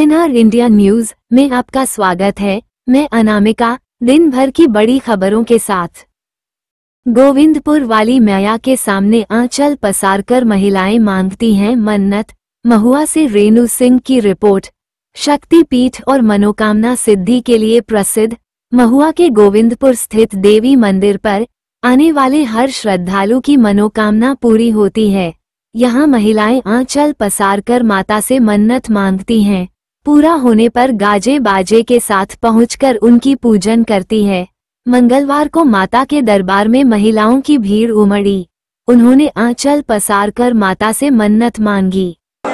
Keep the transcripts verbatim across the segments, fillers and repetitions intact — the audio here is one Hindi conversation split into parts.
एनआर इंडिया न्यूज में आपका स्वागत है। मैं अनामिका, दिन भर की बड़ी खबरों के साथ। गोविंदपुर वाली मैया के सामने आंचल पसारकर महिलाएं मांगती हैं मन्नत। महुआ से रेणु सिंह की रिपोर्ट। शक्तिपीठ और मनोकामना सिद्धि के लिए प्रसिद्ध महुआ के गोविंदपुर स्थित देवी मंदिर पर आने वाले हर श्रद्धालु की मनोकामना पूरी होती है। यहाँ महिलाएं आंचल पसारकर माता से मन्नत मांगती हैं। पूरा होने पर गाजे बाजे के साथ पहुंचकर उनकी पूजन करती है। मंगलवार को माता के दरबार में महिलाओं की भीड़ उमड़ी। उन्होंने आंचल पसारकर माता से मन्नत मांगी।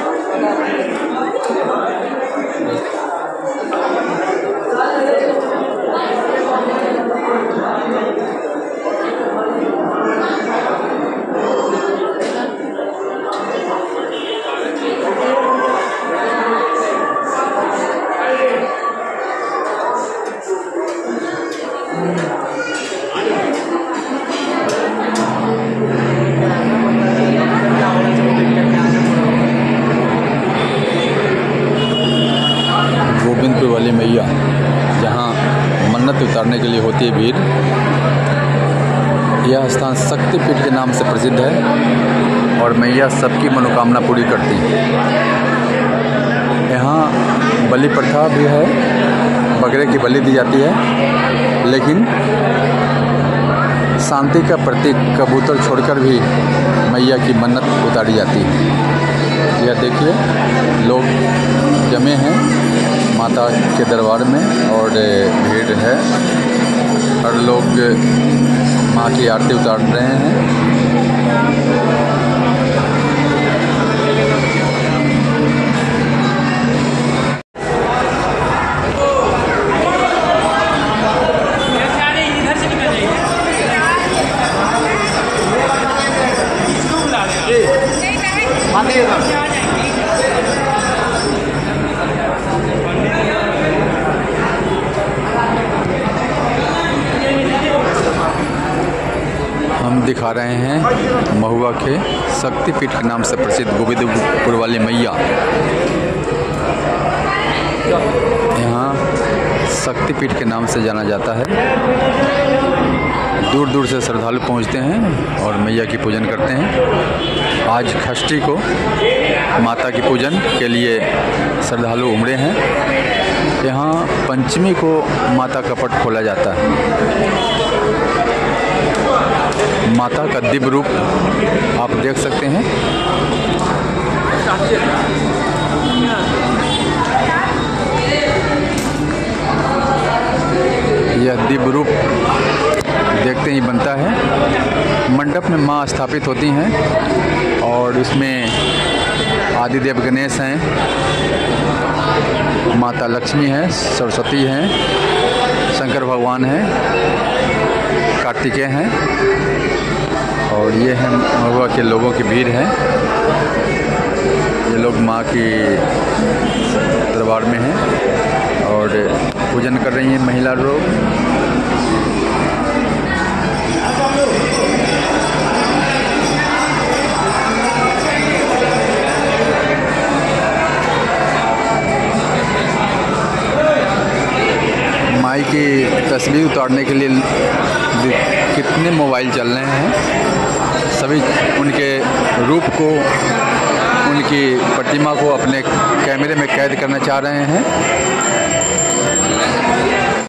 गोविंदपुर वाली मैया जहाँ मन्नत उतारने के लिए होती है भीड़। यह स्थान शक्तिपीठ के नाम से प्रसिद्ध है और मैया सबकी मनोकामना पूरी करती है। यहाँ बलि प्रथा भी है, बकरे की बलि दी जाती है, लेकिन शांति का प्रतीक कबूतर छोड़कर भी मैया की मन्नत उतारी जाती है। यह देखिए, लोग जमे हैं माता के दरबार में और भीड़ है। हर लोग माँ की आरती उतार रहे हैं। हम दिखा रहे हैं महुआ के शक्तिपीठ के नाम से प्रसिद्ध गोविंदपुर वाली मैया। यहाँ शक्तिपीठ के नाम से जाना जाता है। दूर दूर से श्रद्धालु पहुँचते हैं और मैया की पूजन करते हैं। आज षष्ठी को माता की पूजन के लिए श्रद्धालु उमड़े हैं। यहाँ पंचमी को माता का पट खोला जाता है। माता का दिव्य रूप आप देख सकते हैं। यह दिव्य रूप देखते ही बनता है। मंडप में माँ स्थापित होती हैं और उसमें आदिदेव गणेश हैं, माता लक्ष्मी हैं, सरस्वती हैं, शंकर भगवान हैं, कार्तिकेय हैं और ये है महुआ के लोगों की भीड़ है। ये लोग माँ की दरबार में हैं और पूजन कर रही हैं महिला लोग। माई की तस्वीर उतारने के लिए कितने मोबाइल चल रहे हैं। सभी उनके रूप को, उनकी प्रतिमा को अपने कैमरे में कैद करना चाह रहे हैं।